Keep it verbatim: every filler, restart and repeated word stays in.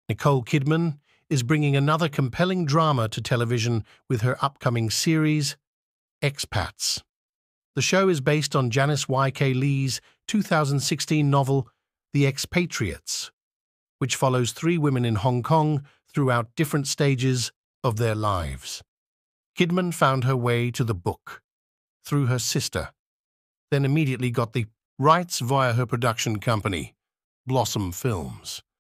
Nicole Kidman is bringing another compelling drama to television with her upcoming series, Expats. The show is based on Janice Y K Lee's two thousand sixteen novel, The Expatriates, which follows three women in Hong Kong throughout different stages of their lives. Kidman found her way to the book through her sister, then immediately got the rights via her production company, Blossom Films.